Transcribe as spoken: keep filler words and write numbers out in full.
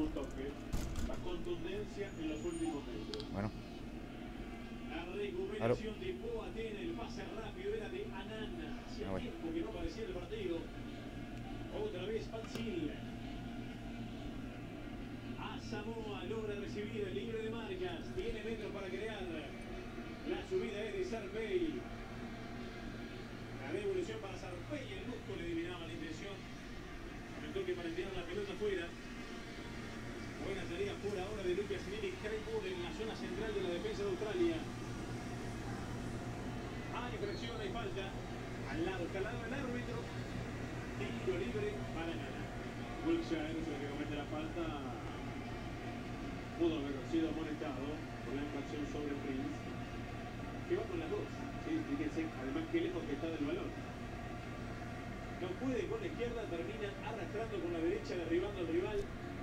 toque. La contundencia en los últimos metros. Bueno. La recuperación de Boateng, el pase rápido era de Anana. Hacía Ah, bueno. tiempo que no aparecía el partido. Otra vez Patsil. A Samoa logra recibir el libre de marcas. Tiene metros para crear. La subida es de Sarpey. La devolución para Sarpey. El Lusco le adivinaba la intención. El toque para enviar la pelota afuera. Buena salida por ahora de Lucas Neri Craigwood en la zona central de la defensa de Australia. Hay infracción, hay falta. Al lado, está al lado del árbitro. Tiro libre para ganar. Wilshire es el que comete la falta. Pudo haber sido amonestado por la infracción sobre Prince. Que va con las dos. Sí, fíjense, además qué lejos que está del balón. No puede con la izquierda, termina arrastrando con la derecha, derribando al rival.